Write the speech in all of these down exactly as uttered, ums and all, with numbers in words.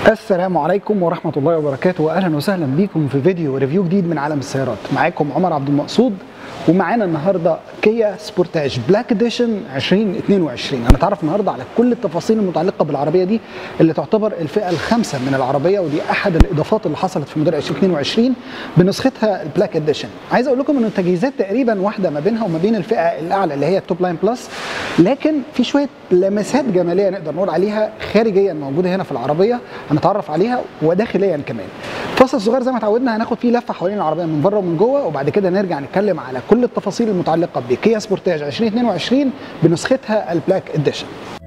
السلام عليكم ورحمة الله وبركاته، وأهلا وسهلا بكم في فيديو ريفيو جديد من عالم السيارات. معاكم عمر عبد المقصود، ومعانا النهارده كيا سبورتاج بلاك اديشن ألفين واثنين وعشرين. هنتعرف النهارده على كل التفاصيل المتعلقه بالعربيه دي اللي تعتبر الفئه الخامسه من العربيه، ودي احد الاضافات اللي حصلت في موديل ألفين واثنين وعشرين بنسختها البلاك اديشن. عايز اقول لكم ان التجهيزات تقريبا واحده ما بينها وما بين الفئه الاعلى اللي هي التوب لاين بلس، لكن في شويه لمسات جماليه نقدر نقول عليها خارجيا موجوده هنا في العربيه هنتعرف عليها، وداخليا كمان. فاصل صغير زي ما اتعودنا، هناخد فيه لفه حوالين العربيه من بره ومن جوه، وبعد كده نرجع نتكلم على كل التفاصيل المتعلقه بكيا سبورتاج ألفين واثنين وعشرين بنسختها البلاك اديشن.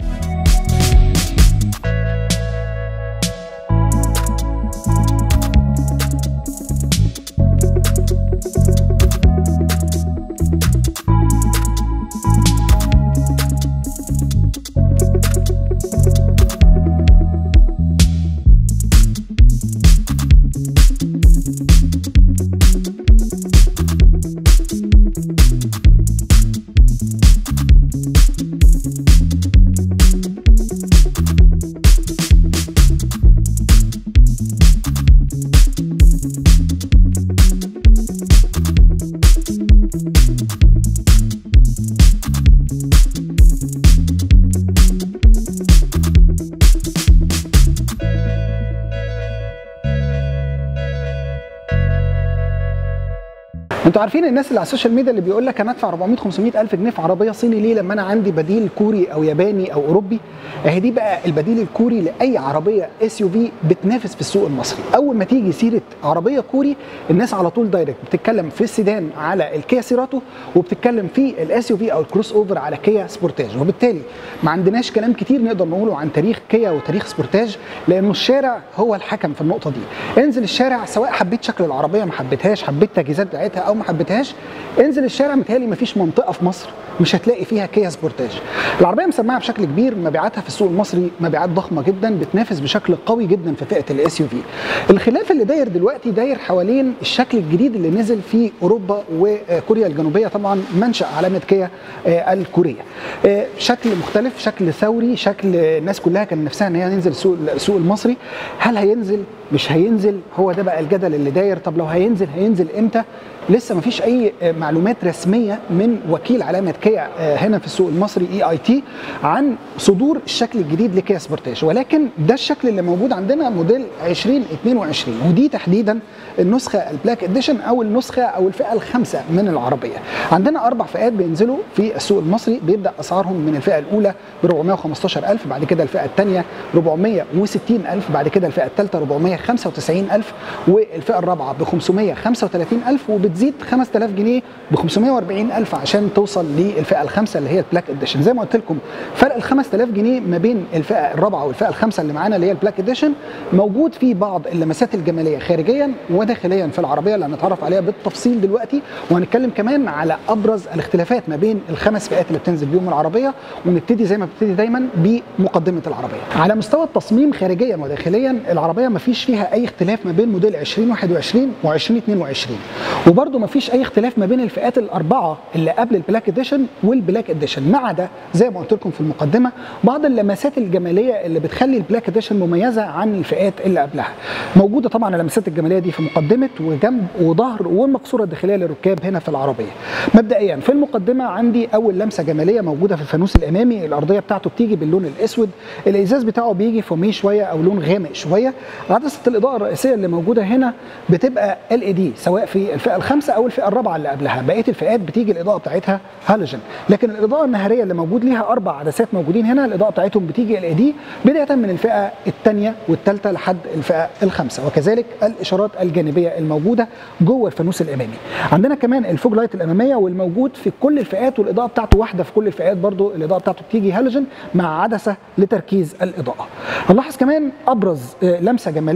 انتوا عارفين الناس اللي على السوشيال ميديا اللي بيقول لك انا ادفع أربعمائة خمسمائة الف جنيه في عربيه صيني ليه لما انا عندي بديل كوري او ياباني او اوروبي؟ اهي دي بقى البديل الكوري لاي عربيه اس يو في بتنافس في السوق المصري. اول ما تيجي سيره عربيه كوري الناس على طول دايركت بتتكلم في السيدان على الكيا سيراتو، وبتتكلم في الاس يو في او الكروس اوفر على كيا سبورتاج. وبالتالي ما عندناش كلام كتير نقدر نقوله عن تاريخ كيا وتاريخ سبورتاج، لانه الشارع هو الحكم في النقطه دي. انزل الشارع سواء حبيت شكل العربيه ما حبيتهاش، حبيت التجهيزات بتاعتها او ما حبيتهاش، انزل الشارع متهيألي مفيش منطقه في مصر مش هتلاقي فيها كيا سبورتاج. العربيه مسمعه بشكل كبير، مبيعاتها في السوق المصري مبيعات ضخمه جدا، بتنافس بشكل قوي جدا في فئه الاس يو في. الخلاف اللي داير دلوقتي داير حوالين الشكل الجديد اللي نزل في اوروبا وكوريا الجنوبيه، طبعا منشا علامه كيا الكوريه. شكل مختلف، شكل ثوري، شكل الناس كلها كان نفسها ان هي ينزل السوق السوق المصري. هل هينزل؟ مش هينزل؟ هو ده بقى الجدل اللي داير. طب لو هينزل هينزل امتى؟ لسه مفيش اي معلومات رسميه من وكيل علامه كيا هنا في السوق المصري اي اي تي عن صدور الشكل الجديد لكيا سبورتاج، ولكن ده الشكل اللي موجود عندنا موديل ألفين واثنين وعشرين، ودي تحديدا النسخه البلاك اديشن او النسخه او الفئه الخامسه من العربيه. عندنا اربع فئات بينزلوا في السوق المصري، بيبدا اسعارهم من الفئه الاولى ب أربعمائة وخمستاشر ألف، بعد كده الفئه الثانيه أربعمائة وستين ألف، بعد كده الفئه الثالثه أربعمائة وخمسة وتسعين ألف، والفئه الرابعه ب خمسمائة وخمسة وثلاثين ألف، وبتزيد خمسة آلاف جنيه ب خمسمائة وأربعين ألف عشان توصل للفئه الخامسه اللي هي البلاك اديشن. زي ما قلت لكم فرق ال خمسة آلاف جنيه ما بين الفئه الرابعه والفئه الخامسه اللي معانا اللي هي البلاك اديشن موجود في بعض اللمسات الجماليه خارجيا وداخليا في العربيه اللي هنتعرف عليها بالتفصيل دلوقتي، وهنتكلم كمان على ابرز الاختلافات ما بين الخمس فئات اللي بتنزل بيهم العربيه. ونبتدي زي ما ببتدي دايما بمقدمه العربيه. على مستوى التصميم خارجيا وداخليا العربيه ما فيش فيها اي اختلاف ما بين موديل ألفين وواحد وعشرين وألفين واثنين وعشرين، وبرده ما فيش اي اختلاف ما بين الفئات الاربعه اللي قبل البلاك اديشن والبلاك اديشن، ما عدا زي ما قلت لكم في المقدمه بعض اللمسات الجماليه اللي بتخلي البلاك اديشن مميزه عن الفئات اللي قبلها. موجوده طبعا اللمسات الجماليه دي في مقدمه وجنب وظهر والمقصوره الداخليه للركاب هنا في العربيه. مبدئيا في المقدمه عندي اول لمسه جماليه موجوده في الفانوس الامامي، الارضيه بتاعته بتيجي باللون الاسود، الازاز بتاعه بيجي فوميه شويه او لون غامق شويه. عدسه الاضاءه الرئيسيه اللي موجوده هنا بتبقى ال اي دي سواء في الفئه الخامسه او الفئه الرابعه اللي قبلها. بقيه الفئات بتيجي الاضاءه بتاعتها هالوجين، لكن الاضاءه النهاريه اللي موجود ليها اربع عدسات موجودين هنا الاضاءه بتاعتهم بتيجي ال اي دي بدايه من الفئه الثانيه والثالثه لحد الفئه الخامسه، وكذلك الاشارات الجانبيه الموجوده جوه الفانوس الامامي. عندنا كمان الفوج لايت الاماميه والموجود في كل الفئات والاضاءه بتاعته واحده في كل الفئات، برضو الاضاءه بتاعته بتيجي هالوجين مع عدسه لتركيز الاضاءه. هنلاحظ كمان ابرز لمسه جماليه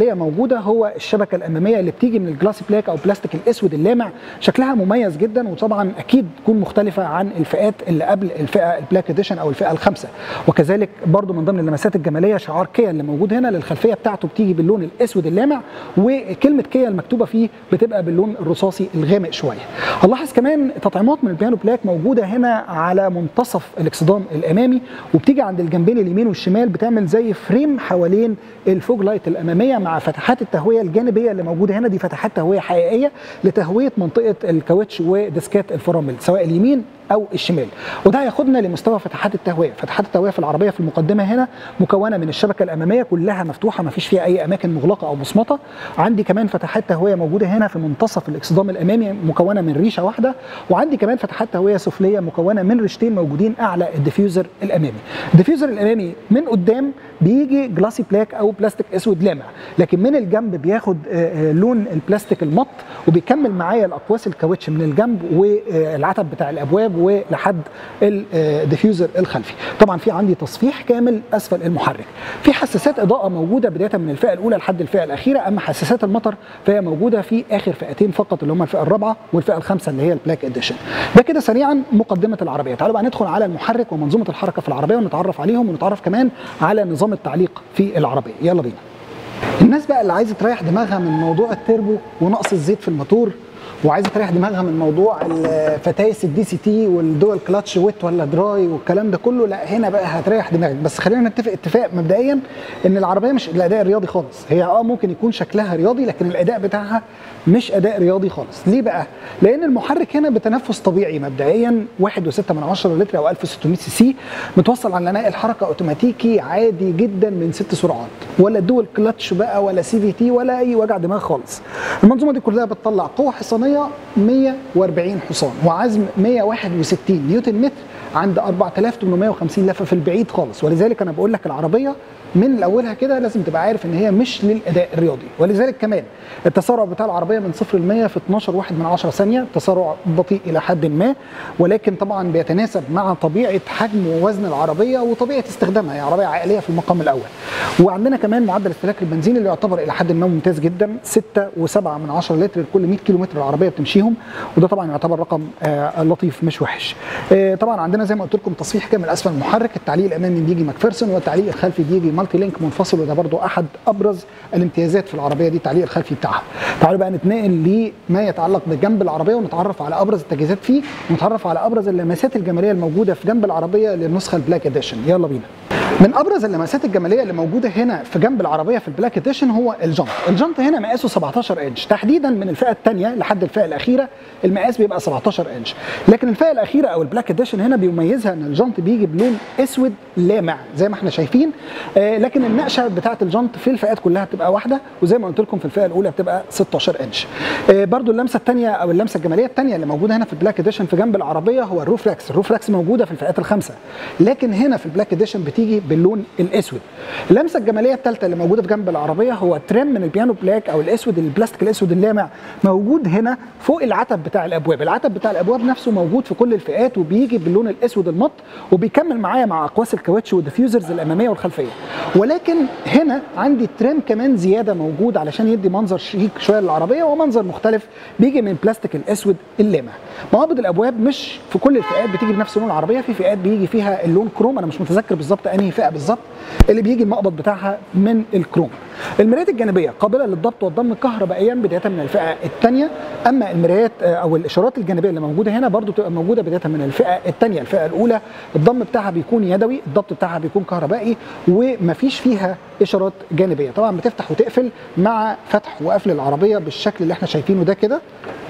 هي موجوده هو الشبكه الاماميه اللي بتيجي من الجلاسي بلاك او بلاستيك الاسود اللامع، شكلها مميز جدا وطبعا اكيد تكون مختلفه عن الفئات اللي قبل الفئه البلاك اديشن او الفئه الخامسه. وكذلك برضو من ضمن اللمسات الجماليه شعار كيا اللي موجود هنا، للخلفيه بتاعته بتيجي باللون الاسود اللامع، وكلمه كيا المكتوبه فيه بتبقى باللون الرصاصي الغامق شويه. هنلاحظ كمان تطعيمات من البيانو بلاك موجوده هنا على منتصف الاكسدام الامامي، وبتيجي عند الجنبين اليمين والشمال بتعمل زي فريم حوالين الفوج لايت الاماميه مع فتحات التهويه الجانبيه اللي موجوده هنا. دي فتحات تهويه حقيقيه لتهويه منطقه الكاوتش وديسكات الفرامل سواء اليمين او الشمال، وده هياخدنا لمستوى فتحات التهويه. فتحات التهويه في العربيه في المقدمه هنا مكونه من الشبكه الاماميه كلها مفتوحه، ما فيش فيها اي اماكن مغلقه او مصمته. عندي كمان فتحات تهويه موجوده هنا في منتصف الاكسدام الامامي مكونه من ريشه واحده، وعندي كمان فتحات تهويه سفليه مكونه من ريشتين موجودين اعلى الديفيوزر الامامي. الديفيوزر الامامي من قدام بيجي جلاسي بلاك او بلاستيك اسود لامع، لكن من الجنب بياخد لون البلاستيك المط، وبيكمل معايا الاقواس الكاوتش من الجنب والعتب بتاع الابواب ولحد الديفيوزر الخلفي. طبعا في عندي تصفيح كامل اسفل المحرك. في حساسات اضاءه موجوده بدايه من الفئه الاولى لحد الفئه الاخيره، اما حساسات المطر فهي موجوده في اخر فئتين فقط اللي هم الفئه الرابعه والفئه الخامسه اللي هي البلاك اديشن. ده كده سريعا مقدمه العربيه. تعالوا بقى ندخل على المحرك ومنظومه الحركه في العربيه ونتعرف عليهم، ونتعرف كمان على نظام التعليق في العربيه. يلا بينا. الناس بقى اللي عايزه تريح دماغها من موضوع التربو ونقص الزيت في الموتور، وعايزه تريح دماغها من موضوع الفتايس الدي سي تي والدول كلاتش ويت ولا دراي والكلام ده كله، لا هنا بقى هتريح دماغك. بس خلينا نتفق اتفاق مبدئيا ان العربيه مش الاداء الرياضي خالص. هي اه ممكن يكون شكلها رياضي لكن الاداء بتاعها مش اداء رياضي خالص. ليه بقى؟ لان المحرك هنا بتنفس طبيعي مبدئيا واحد وستة من عشرة لتر او ألف وستمية سي سي، متوصل على نقل حركه اوتوماتيكي عادي جدا من ست سرعات، ولا دول كلاتش بقى ولا سي في تي ولا اي وجع دماغ خالص. المنظومه دي كلها بتطلع قوه حصانيه مية وأربعين حصان وعزم مية وواحد وستين نيوتن متر عند أربعة آلاف وثمانمائة وخمسين لفه في البعيد خالص. ولذلك انا بقول لك العربيه من اولها كده لازم تبقى عارف ان هي مش للاداء الرياضي. ولذلك كمان التسارع بتاع العربيه من صفر ل مية في اتناشر واحد من عشرة ثانيه، تسارع بطيء الى حد ما، ولكن طبعا بيتناسب مع طبيعه حجم ووزن العربيه وطبيعه استخدامها. هي عربيه عائليه في المقام الاول. وعندنا كمان معدل استهلاك البنزين اللي يعتبر الى حد ما ممتاز جدا، ستة وسبعة من عشرة لتر لكل مية كيلو متر العربيه بتمشيهم، وده طبعا يعتبر رقم آه لطيف مش وحش. آه طبعا عندنا زي ما قلت لكم تصفيح كامل اسفل المحرك، التعليق الامامي بيجي ماكفيرسون والتعليق الخلفي بيجي مالتي لينك منفصل، وده برضو احد ابرز الامتيازات في العربيه دي التعليق الخلفي بتاعها. تعالوا بقى نتنقل لما يتعلق بجنب العربيه ونتعرف على ابرز التجهيزات فيه، ونتعرف على ابرز اللمسات الجماليه الموجوده في جنب العربيه للنسخه البلاك اديشن. يلا بينا. من ابرز اللمسات الجماليه اللي موجوده هنا في جنب العربيه في البلاك اديشن هو الجنط. الجنط هنا مقاسه سبعتاشر انش، تحديدا من الفئه الثانيه لحد الفئه الاخيره المقاس بيبقى سبعتاشر انش، لكن الفئه الاخيره او البلاك اديشن هنا بيميزها ان الجنط بيجي بلون اسود لامع زي ما احنا شايفين. آه لكن النقشه بتاعه الجنط في الفئات كلها بتبقى واحده، وزي ما قلت لكم في الفئه الاولى بتبقى ستاشر انش. آه برده اللمسه الثانيه او اللمسه الجماليه الثانيه اللي موجوده هنا في البلاك اديشن في جنب العربيه هو الروف راكس. الروف راكس موجوده في الفئات الخمسه، لكن هنا في البلاك اديشن بتيجي باللون الاسود. اللمسه الجماليه الثالثه اللي موجوده في جنب العربيه هو تريم من البيانو بلاك او الاسود البلاستيك الاسود اللامع موجود هنا فوق العتب بتاع الابواب. العتب بتاع الابواب نفسه موجود في كل الفئات وبيجي باللون الاسود المط، وبيكمل معايا مع اقواس الكاوتش والديفيوزرز الاماميه والخلفيه. ولكن هنا عندي تريم كمان زياده موجود علشان يدي منظر شيك شويه للعربيه ومنظر مختلف، بيجي من البلاستيك الاسود اللامع. مقابض الابواب مش في كل الفئات بتيجي بنفس لون العربيه، في فئات بيجي فيها اللون كروم، انا مش متذكر بالظبط انهي فئه بالظبط اللي بيجي المقبض بتاعها من الكروم. المرايات الجانبيه قابله للضبط والضم كهربائيا بدايه من الفئه الثانيه، اما المرايات او الاشارات الجانبيه اللي موجوده هنا برضو تبقى موجوده بدايه من الفئه الثانيه. الفئه الاولى الضم بتاعها بيكون يدوي، الضبط بتاعها بيكون كهربائي، ومفيش فيها اشارات جانبيه. طبعا بتفتح وتقفل مع فتح وقفل العربيه بالشكل اللي احنا شايفينه ده كده،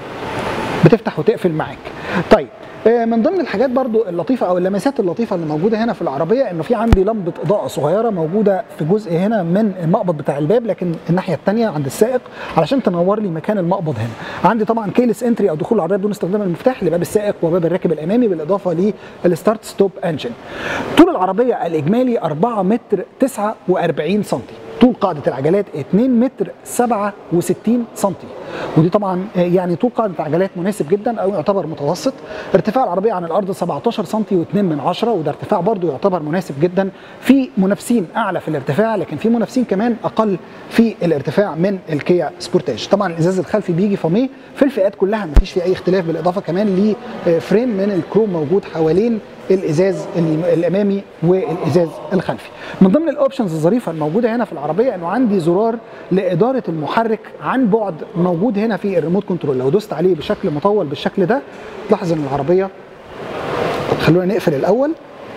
بتفتح وتقفل معاك. طيب من ضمن الحاجات برضو اللطيفة أو اللمسات اللطيفة اللي موجودة هنا في العربية إنه في عندي لمبة إضاءة صغيرة موجودة في جزء هنا من المقبض بتاع الباب، لكن الناحية الثانية عند السائق علشان تنور لي مكان المقبض هنا. عندي طبعا كيلس انتري أو دخول العربية بدون استخدام المفتاح لباب السائق وباب الراكب الأمامي، بالإضافة للستارت ستوب انجن. طول العربية الإجمالي أربعة متر تسعة وأربعين سنتي، طول قاعدة العجلات اتنين متر سبعة وستين سنتي. ودي طبعا يعني طول قاعده العجلات مناسب جدا او يعتبر متوسط. ارتفاع العربيه عن الارض سبعتاشر سنتي واتنين من عشرة، وده ارتفاع برضو يعتبر مناسب جدا. في منافسين اعلى في الارتفاع، لكن في منافسين كمان اقل في الارتفاع من الكيا سبورتاج. طبعا الازاز الخلفي بيجي فاميه في الفئات كلها، مفيش فيه اي اختلاف، بالاضافه كمان لفريم من الكروم موجود حوالين الازاز الامامي والازاز الخلفي. من ضمن الاوبشنز الظريفه الموجوده هنا في العربيه انه عندي زرار لاداره المحرك عن بعد موجود هنا في الريموت كنترول. لو دوست عليه بشكل مطول بالشكل ده تلاحظ ان العربيه، خلونا نقفل الاول،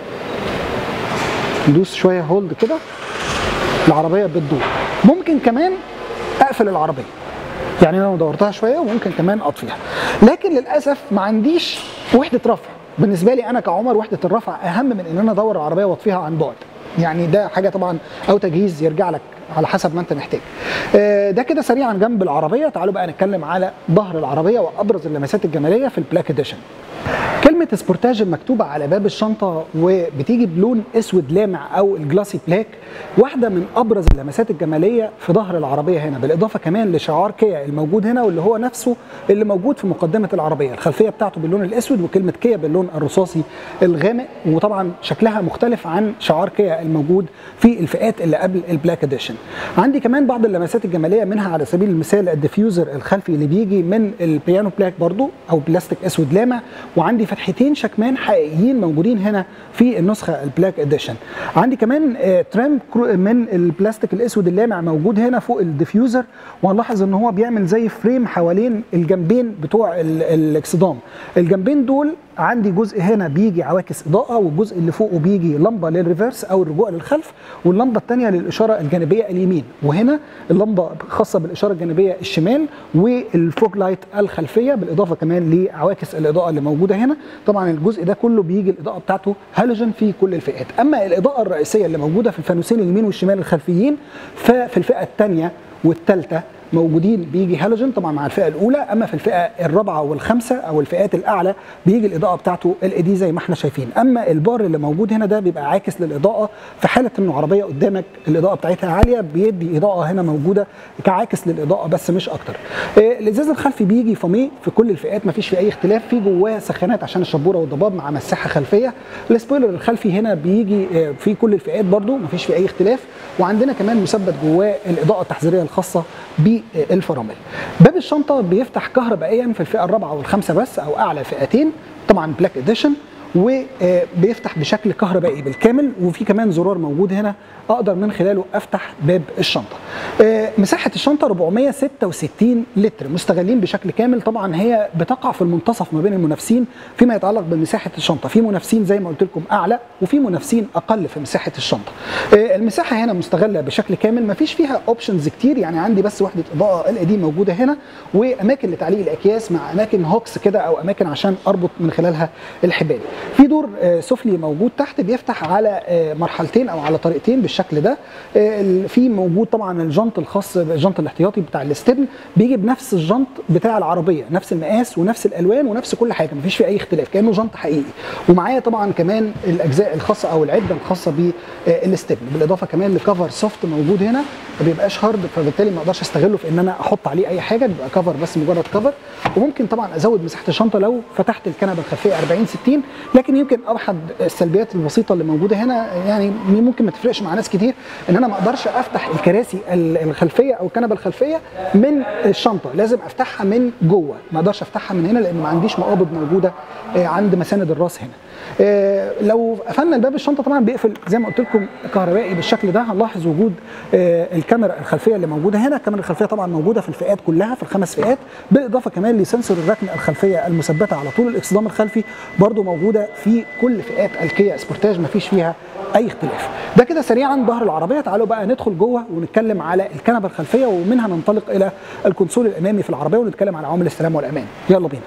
ندوس شويه هولد كده، العربيه بتدور. ممكن كمان اقفل العربيه، يعني انا لو دورتها شويه وممكن كمان اطفيها، لكن للاسف ما عنديش وحده رفع. بالنسبه لي انا كعمر وحده الرفع اهم من ان انا ادور العربيه واطفيها عن بعد، يعني ده حاجه طبعا او تجهيز يرجع لك على حسب ما انت محتاج. ده كده سريعا جنب العربيه. تعالوا بقى نتكلم على ظهر العربيه وابرز اللمسات الجماليه في البلاك اديشن. كلمة سبورتاج مكتوبة على باب الشنطة وبتيجي بلون اسود لامع او الجلاسي بلاك، واحدة من ابرز اللمسات الجمالية في ظهر العربية هنا، بالاضافة كمان لشعار كيا الموجود هنا واللي هو نفسه اللي موجود في مقدمة العربية. الخلفية بتاعته باللون الاسود وكلمة كيا باللون الرصاصي الغامق، وطبعا شكلها مختلف عن شعار كيا الموجود في الفئات اللي قبل البلاك اديشن. عندي كمان بعض اللمسات الجمالية، منها على سبيل المثال الديفيوزر الخلفي اللي بيجي من البيانو بلاك برضو او بلاستيك اسود لامع، وعندي فتحتين شكمان حقيقيين موجودين هنا في النسخه البلاك اديشن. عندي كمان ترام من البلاستيك الاسود اللامع موجود هنا فوق الديفيوزر، وهنلاحظ ان هو بيعمل زي فريم حوالين الجنبين بتوع الاكسدام. الجنبين دول عندي جزء هنا بيجي عواكس اضاءه، والجزء اللي فوقه بيجي لمبه للريفرس او الرجوع للخلف، واللمبه الثانيه للاشاره الجانبيه اليمين، وهنا اللمبه خاصه بالاشاره الجانبيه الشمال، والفوج لايت الخلفيه، بالاضافه كمان لعواكس الاضاءه اللي موجوده هنا. طبعا الجزء ده كله بيجي الاضاءه بتاعته هالوجن في كل الفئات. اما الاضاءه الرئيسيه اللي موجوده في الفانوسين اليمين والشمال الخلفيين، ففي الفئه الثانيه والثالثه موجودين بيجي هالوجن طبعا مع الفئه الاولى، اما في الفئه الرابعه والخامسه او الفئات الاعلى بيجي الاضاءه بتاعته ال اي دي زي ما احنا شايفين. اما البار اللي موجود هنا ده بيبقى عاكس للاضاءه، في حاله انه عربيه قدامك الاضاءه بتاعتها عاليه بيدي اضاءه هنا موجوده كعاكس للاضاءه بس مش اكتر. الازاز الخلفي بيجي فاميه في كل الفئات، مفيش فيه اي اختلاف، في جواه سخانات عشان الشبوره والضباب مع مساحه خلفيه. السبويلر الخلفي هنا بيجي في كل الفئات برده مفيش فيه اي اختلاف، وعندنا كمان مثبت جواه الاضاءه التحذيريه الخاصه بالفرامل. باب الشنطه بيفتح كهربائيا في الفئه الرابعه والخامسه بس او اعلى فئتين، طبعا بلاك اديشن، وبيفتح بشكل كهربائي بالكامل، وفي كمان زرار موجود هنا اقدر من خلاله افتح باب الشنطه. مساحه الشنطه أربعمية وستة وستين لتر مستغلين بشكل كامل. طبعا هي بتقع في المنتصف ما بين المنافسين فيما يتعلق بمساحه الشنطه، في منافسين زي ما قلت لكم اعلى وفي منافسين اقل في مساحه الشنطه. المساحه هنا مستغله بشكل كامل، ما فيش فيها اوبشنز كتير، يعني عندي بس وحده اضاءه ال اي دي موجوده هنا، واماكن لتعليق الاكياس مع اماكن هوكس كده او اماكن عشان اربط من خلالها الحبال. في دور سفلي موجود تحت بيفتح على مرحلتين او على طريقتين بالشكل ده. في موجود طبعا الجنط الخاص بالجنط الاحتياطي بتاع الاستبن، بيجي بنفس الجنط بتاع العربيه، نفس المقاس ونفس الالوان ونفس كل حاجه، مفيش فيه اي اختلاف، كانه جنط حقيقي. ومعايا طبعا كمان الاجزاء الخاصه او العده الخاصه بالاستبن، بالاضافه كمان لكفر سوفت موجود هنا ما بيبقاش هارد، فبالتالي ما اقدرش استغله في ان انا احط عليه اي حاجه، بيبقى كفر بس مجرد كفر. وممكن طبعا ازود مساحه الشنطه لو فتحت الكنبه الخلفيه أربعين ستين، لكن يمكن احد السلبيات البسيطه اللي موجوده هنا، يعني ممكن ما تفرقش مع ناس كتير، ان انا ما اقدرش افتح الكراسي الخلفيه او الكنبه الخلفيه من الشنطه، لازم افتحها من جوه، ما اقدرش افتحها من هنا لان ما عنديش مقابض موجوده عند مساند الراس هنا. لو قفلنا الباب الشنطه طبعا بيقفل زي ما قلت لكم كهربائي بالشكل ده. هنلاحظ وجود الكاميرا الخلفيه اللي موجوده هنا، الكاميرا الخلفيه طبعا موجوده في الفئات كلها في الخمس فئات، بالاضافه كمان لسنسور الركن الخلفيه المثبته على طول الاكسدام الخلفي برده موجوده في كل فئات الكيا سبورتاج، ما فيش فيها اي اختلاف. ده كده سريعا ظهر العربيه. تعالوا بقى ندخل جوه ونتكلم على الكنبه الخلفيه، ومنها ننطلق الى الكونسول الامامي في العربيه ونتكلم على عوامل السلامه والامان. يلا بينا.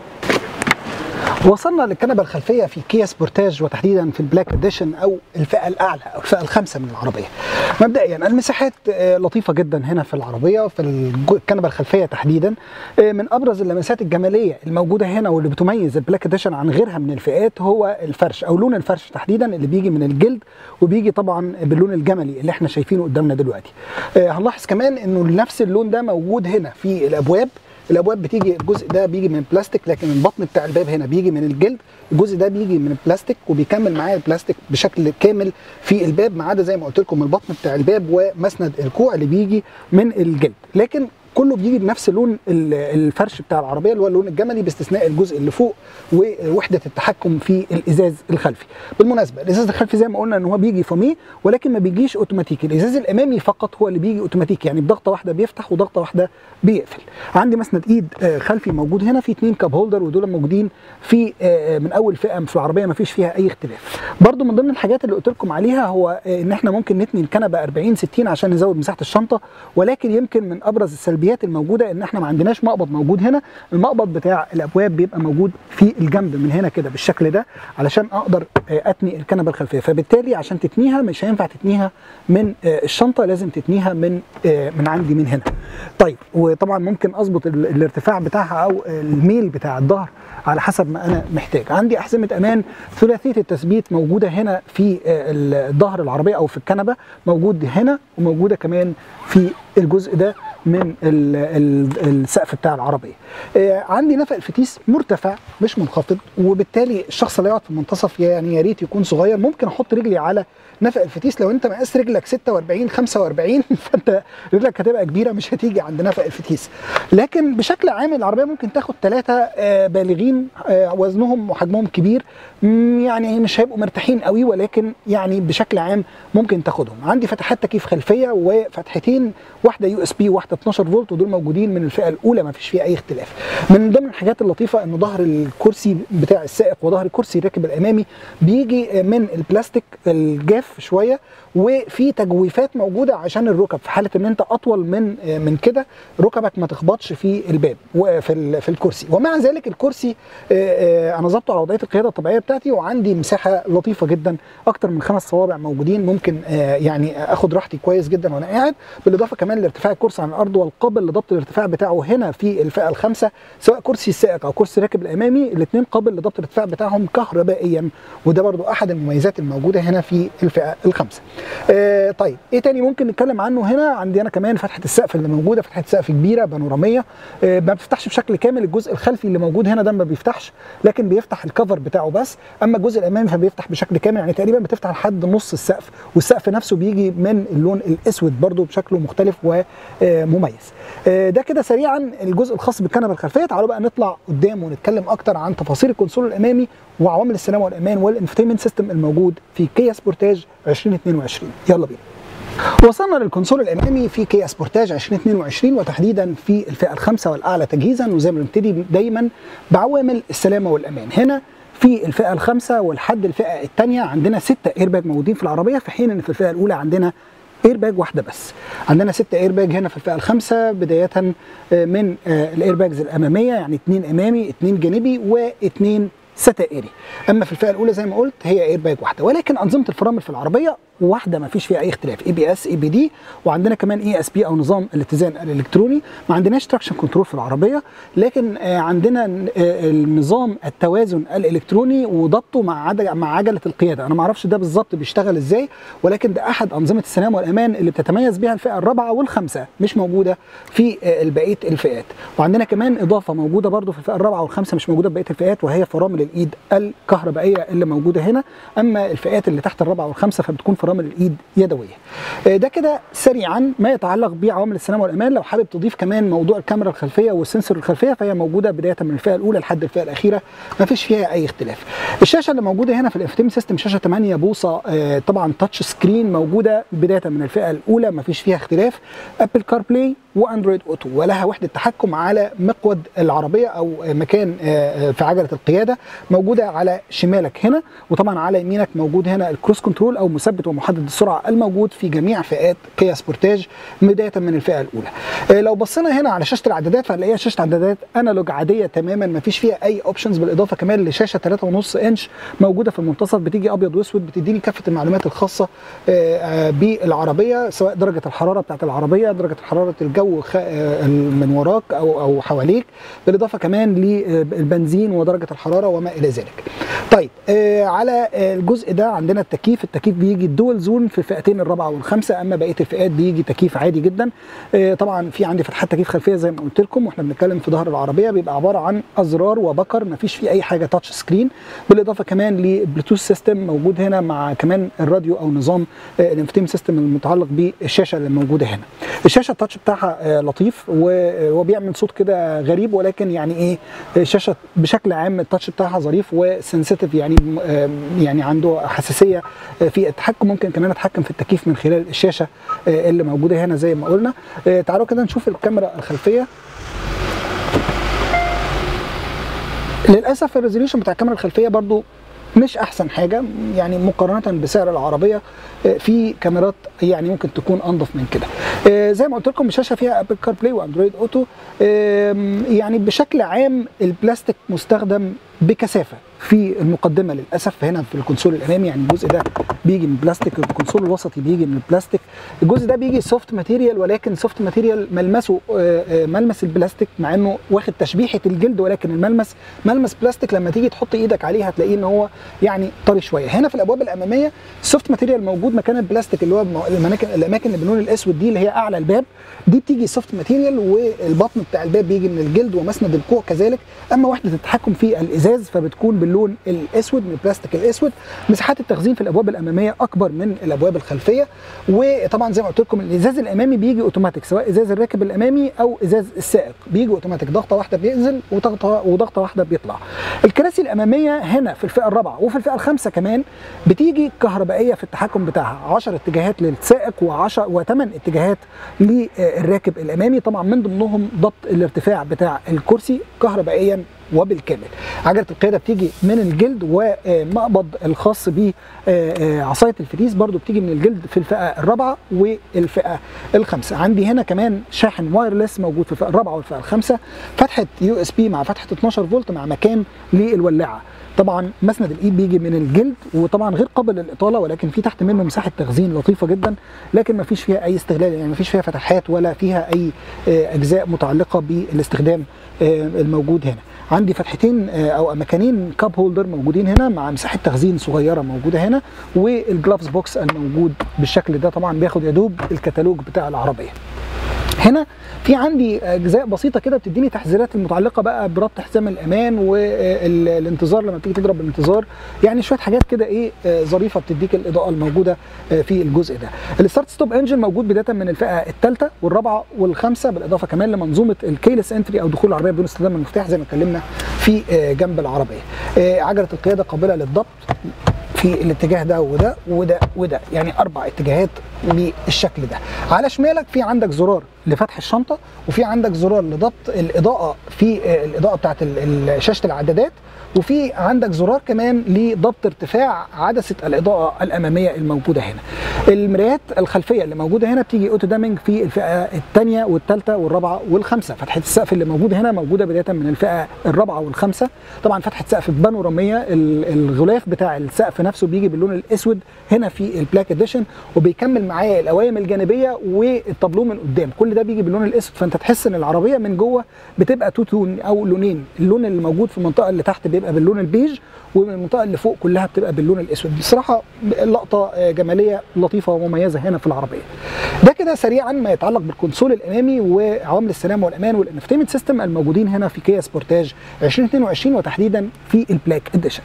وصلنا للكنبه الخلفيه في كيا سبورتاج، وتحديدا في البلاك اديشن او الفئه الاعلى او الفئه الخامسه من العربيه. مبدئيا المساحات لطيفه جدا هنا في العربيه في الكنبه الخلفيه تحديدا. من ابرز اللمسات الجماليه الموجوده هنا واللي بتميز البلاك اديشن عن غيرها من الفئات هو الفرش او لون الفرش تحديدا اللي بيجي من الجلد، وبيجي طبعا باللون الجملي اللي احنا شايفينه قدامنا دلوقتي. هنلاحظ كمان انه نفس اللون ده موجود هنا في الابواب الابواب بتيجي الجزء ده بيجي من بلاستيك، لكن البطن بتاع الباب هنا بيجي من الجلد. الجزء ده بيجي من البلاستيك وبيكمل معاه البلاستيك بشكل كامل في الباب، ما عدا زي ما قلت لكم البطن بتاع الباب ومسند الكوع اللي بيجي من الجلد، لكن كله بيجي بنفس لون الفرش بتاع العربيه اللي هو اللون الجملي، باستثناء الجزء اللي فوق ووحده التحكم في الازاز الخلفي. بالمناسبه الازاز الخلفي زي ما قلنا ان هو بيجي فوميه، ولكن ما بيجيش اوتوماتيكي. الازاز الامامي فقط هو اللي بيجي اوتوماتيكي، يعني بضغطه واحده بيفتح وضغطه واحده بيقفل. عندي مسند ايد خلفي موجود هنا، في اثنين كاب هولدر ودول موجودين في من اول فئه في العربيه، ما فيش فيها اي اختلاف. برده من ضمن الحاجات اللي قلت لكم عليها هو ان احنا ممكن نتني الكنبه أربعين ستين عشان نزود مساحه الشنطه، ولكن يمكن من ابرز السلبيات الموجوده ان احنا ما عندناش مقبض موجود هنا. المقبض بتاع الابواب بيبقى موجود في الجنب من هنا كده بالشكل ده علشان اقدر اتني الكنبه الخلفيه، فبالتالي عشان تتنيها مش هينفع تتنيها من الشنطه، لازم تتنيها من من عندي من هنا. طيب وطبعا ممكن اظبط الارتفاع بتاعها او الميل بتاع الظهر على حسب ما انا محتاج. عندي احزمه امان ثلاثيه التثبيت موجوده هنا في ظهر العربيه او في الكنبه، موجود هنا وموجوده كمان في الجزء ده من السقف بتاع العربيه. عندي نفق الفتيس مرتفع مش منخفض، وبالتالي الشخص اللي يقعد في المنتصف يعني يا ريت يكون صغير. ممكن احط رجلي على نفق الفتيس، لو انت مقاس رجلك ستة وأربعين خمسة وأربعين فانت رجلك هتبقى كبيره مش هتيجي عند نفق الفتيس. لكن بشكل عام العربيه ممكن تاخد ثلاثه بالغين وزنهم وحجمهم كبير، يعني مش هيبقوا مرتاحين قوي، ولكن يعني بشكل عام ممكن تاخدهم. عندي فتحات تكييف خلفيه وفتحتين، واحده يو اس بي وواحده اتناشر فولت، ودول موجودين من الفئه الاولى ما فيش فيها اي اختلاف. من ضمن الحاجات اللطيفه ان ظهر الكرسي بتاع السائق وظهر الكرسي الراكب الامامي بيجي من البلاستيك الجاف شويه، وفي تجويفات موجوده عشان الركب في حاله ان انت اطول من من كده ركبك ما تخبطش في الباب وفي في الكرسي. ومع ذلك الكرسي انا ظبطه على وضعيه القياده الطبيعيه بتاعتي، وعندي مساحه لطيفه جدا، اكتر من خمس صوابع موجودين، ممكن يعني اخد راحتي كويس جدا وانا قاعد. بالاضافه كمان لارتفاع الكرسي عن الارض والقابل لضبط الارتفاع بتاعه هنا في الفئه الخامسه، سواء كرسي السائق او كرسي الراكب الامامي، الاثنين قابل لضبط الارتفاع بتاعهم كهربائيا، وده برضو احد المميزات الموجوده هنا في الفئه الخامسه. آه طيب ايه تاني ممكن نتكلم عنه هنا؟ عندي انا كمان فتحه السقف اللي موجوده، فتحه سقف كبيره بانوراميه، آه ما بتفتحش بشكل كامل. الجزء الخلفي اللي موجود هنا ده ما بيفتحش، لكن بيفتح الكفر بتاعه بس، اما الجزء الامامي فبيفتح بشكل كامل، يعني تقريبا بتفتح لحد نص السقف، والسقف نفسه بيجي من اللون الاسود برضو بشكله مختلف ومميز. آه ده كده سريعا الجزء الخاص بالكنبه الخلفيه. تعالوا بقى نطلع قدام ونتكلم اكتر عن تفاصيل الكونسول الامامي وعوامل السلامه والامان والانفوتينمنت سيستم الموجود في كيا سبورتاج ألفين واثنين وعشرين. يلا بينا. وصلنا للكونسول الامامي في كيا سبورتاج ألفين واثنين وعشرين، وتحديدا في الفئه الخامسه والاعلى تجهيزا، وزي ما بنبتدي دايما بعوامل السلامه والامان. هنا في الفئه الخامسه ولحد الفئه الثانيه عندنا ستة ايرباج موجودين في العربيه، في حين ان في الفئه الاولى عندنا ايرباج واحده بس. عندنا ستة ايرباج هنا في الفئه الخامسه، بدايه من الايرباجز الاماميه، يعني اثنين امامي اثنين جانبي واثنين ستائري. اما في الفئه الاولى زي ما قلت هي ايرباج واحده، ولكن انظمه الفرامل في العربيه واحده ما فيش فيها اي اختلاف، اي بي اس اي بي دي، وعندنا كمان اي اس بي او نظام الاتزان الالكتروني. ما عندناش تراكشن كنترول في العربيه، لكن عندنا النظام التوازن الالكتروني وضبطه مع مع عجله القياده. انا ما اعرفش ده بالظبط بيشتغل ازاي، ولكن ده احد انظمه السلامه والامان اللي بتتميز بها الفئه الرابعه والخامسه، مش موجوده في بقيه الفئات. وعندنا كمان اضافه موجوده برده في الفئه الرابعه والخامسه مش موجوده في بقيه الفئات، وهي فرامل الايد الكهربائيه اللي موجوده هنا. اما الفئات اللي تحت الرابعه والخامسه فبتكون فرامل الايد يدويه. ده كده سريعا ما يتعلق بعوامل السلامه والامان. لو حابب تضيف كمان موضوع الكاميرا الخلفيه والسنسور الخلفيه فهي موجوده بدايه من الفئه الاولى لحد الفئه الاخيره، ما فيش فيها اي اختلاف. الشاشه اللي موجوده هنا في الانفوتينمنت سيستم شاشه ثمانية بوصه، طبعا تاتش سكرين، موجوده بدايه من الفئه الاولى ما فيش فيها اختلاف. ابل كار بلاي واندرويد اوتو، ولها وحده تحكم على مقود العربيه او مكان في عجله القياده، موجوده على شمالك هنا، وطبعا على يمينك موجود هنا الكروس كنترول او مثبت ومحدد السرعه الموجود في جميع فئات كيا سبورتاج بدايه من الفئه الاولى. لو بصينا هنا على شاشه الاعدادات فهنلاقيها شاشه اعدادات انالوج عاديه تماما، ما فيش فيها اي اوبشنز، بالاضافه كمان لشاشه ثلاثة ونص انش موجوده في المنتصف، بتيجي ابيض واسود، بتديني كافه المعلومات الخاصه بالعربيه، سواء درجه الحراره بتاعت العربيه، درجه حراره الجو من وراك او او حواليك، بالاضافه كمان للبنزين ودرجه الحراره وما الى ذلك. طيب آه على الجزء ده عندنا التكييف، التكييف بيجي الدول زون في الفئتين الرابعه والخامسه، اما بقيه الفئات بيجي تكييف عادي جدا. آه طبعا في عندي فتحات تكييف خلفيه زي ما قلت لكم، واحنا بنتكلم في ظهر العربيه بيبقى عباره عن ازرار وبكر، ما فيش فيه اي حاجه تاتش سكرين، بالاضافه كمان لبلوتوث سيستم موجود هنا مع كمان الراديو او نظام آه الانفتيم سيستم المتعلق بالشاشه اللي موجوده هنا. الشاشه التاتش بتاعها آه لطيف وهو بيعمل صوت كده غريب، ولكن يعني ايه الشاشه بشكل عام التاتش بتاعها ظريف وسنسيتيف، يعني يعني عنده حساسيه في التحكم، ممكن كمان اتحكم في التكييف من خلال الشاشه اللي موجوده هنا زي ما قلنا. تعالوا كده نشوف الكاميرا الخلفيه. للاسف الريزوليوشن بتاع الكاميرا الخلفيه برضو مش احسن حاجه، يعني مقارنه بسعر العربيه في كاميرات يعني ممكن تكون انضف من كده. زي ما قلت لكم الشاشه فيها ابل كار بلاي واندرويد اوتو. يعني بشكل عام البلاستيك مستخدم بكثافه في المقدمه للاسف هنا في الكونسول الامامي، يعني الجزء ده بيجي من بلاستيك، الكونسول الوسطي بيجي من البلاستيك، الجزء ده بيجي سوفت ماتيريال، ولكن سوفت ماتيريال ملمسه ملمس البلاستيك مع انه واخد تشبيحه الجلد، ولكن الملمس ملمس بلاستيك، لما تيجي تحط ايدك عليه هتلاقيه ان هو يعني طري شويه. هنا في الابواب الاماميه السوفت ماتيريال موجود مكان البلاستيك، اللي هو الاماكن الاماكن اللي باللون الاسود دي اللي هي اعلى الباب دي بتيجي سوفت ماتيريال، والبطن بتاع الباب بيجي من الجلد ومسند الكوع كذلك. اما وحده التحكم في الازاز فبتكون باللون الاسود من البلاستيك الاسود. مساحات التخزين في الابواب الاماميه اكبر من الابواب الخلفيه، وطبعا زي ما قلت لكم الازاز الامامي بيجي اوتوماتيك، سواء ازاز الراكب الامامي او ازاز السائق بيجي اوتوماتيك، ضغطه واحده بينزل وضغطه وضغطه واحده بيطلع. الكراسي الاماميه هنا في الفئه الرابعه وفي الفئه الخامسه كمان بتيجي كهربائيه في التحكم بتاعها، عشر اتجاهات للسائق وعشر وثمان اتجاهات للراكب الامامي، طبعا من ضمنهم ضبط الارتفاع بتاع الكرسي كهربائيا وبالكامل. عجله القياده بتيجي من الجلد، ومقبض الخاص بعصايه الفتيس برضو بتيجي من الجلد في الفئه الرابعه والفئه الخامسه. عندي هنا كمان شاحن وايرلس موجود في الفئه الرابعه والفئه الخامسه، فتحه يو اس بي مع فتحه اتناشر فولت مع مكان للولاعه. طبعا مسند الايد بيجي من الجلد، وطبعا غير قابل للاطاله، ولكن في تحت منه مساحه تخزين لطيفه جدا، لكن ما فيش فيها اي استغلال، يعني ما فيش فيها فتحات ولا فيها اي اجزاء متعلقه بالاستخدام الموجود هنا. عندي فتحتين او مكانين كاب هولدر موجودين هنا مع مساحه تخزين صغيره موجوده هنا، والجلافز بوكس الموجود بالشكل ده طبعا بياخد يدوب الكتالوج بتاع العربيه. هنا في عندي اجزاء بسيطه كده بتديني تحذيرات المتعلقه بقى بربط حزام الامان والانتظار لما بتيجي تضرب الانتظار، يعني شويه حاجات كده ايه ظريفه بتديك الاضاءه الموجوده في الجزء ده. الستارت ستوب انجن موجود بدايه من الفئه الثالثه والرابعه والخامسه، بالاضافه كمان لمنظومه الكيلس انتري او دخول العربيه بدون استخدام المفتاح زي ما اتكلمنا في جنب العربيه. عجله القياده قابله للضبط في الاتجاه ده وده وده وده، يعني اربع اتجاهات بالشكل ده. على شمالك في عندك زرار لفتح الشنطه، وفي عندك زرار لضبط الاضاءه في الاضاءه بتاعت شاشه العدادات، وفي عندك زرار كمان لضبط ارتفاع عدسه الاضاءه الاماميه الموجوده هنا. المرايات الخلفيه اللي موجوده هنا بتيجي اوتو دامنج في الفئه الثانيه والثالثه والرابعه والخامسه. فتحه السقف اللي موجوده هنا موجوده بدايه من الفئه الرابعه والخامسه، طبعا فتحه سقف بانوراميه، الغلاف بتاع السقف نفسه بيجي باللون الاسود هنا في البلاك اديشن، وبيكمل معايا القوايم الجانبيه والطابلوه من قدام، كل ده بيجي باللون الاسود، فانت تحس ان العربيه من جوه بتبقى تو تون او لونين، اللون اللي موجود في المنطقه اللي تحت بيبقى باللون البيج، ومن المنطقه اللي فوق كلها بتبقى باللون الاسود. بصراحه لقطه جماليه لطيفه ومميزه هنا في العربيه. ده كده سريعا ما يتعلق بالكونسول الامامي وعوامل السلامه والامان والانفتيمنت سيستم الموجودين هنا في كيا سبورتاج ألفين واثنين وعشرين، وتحديدا في البلاك اديشن.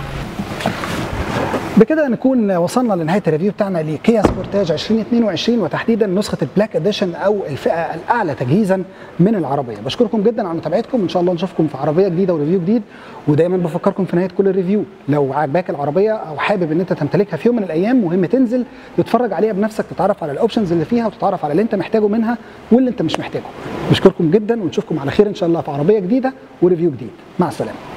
بكده نكون وصلنا لنهايه الريفيو بتاعنا لكيا سبورتاج ألفين واثنين وعشرين، وتحديدا نسخه البلاك اديشن او الفئه الاعلى تجهيزا من العربيه. بشكركم جدا على متابعتكم، ان شاء الله نشوفكم في عربيه جديده وريفيو جديد. ودايما بفكركم في نهايه كل ريفيو، لو عجباك العربيه او حابب ان انت تمتلكها في يوم من الايام، مهم تنزل تتفرج عليها بنفسك، تتعرف على الاوبشنز اللي فيها وتتعرف على اللي انت محتاجه منها واللي انت مش محتاجه. بشكركم جدا ونشوفكم على خير ان شاء الله في عربيه جديده وريفيو جديد. مع السلامه.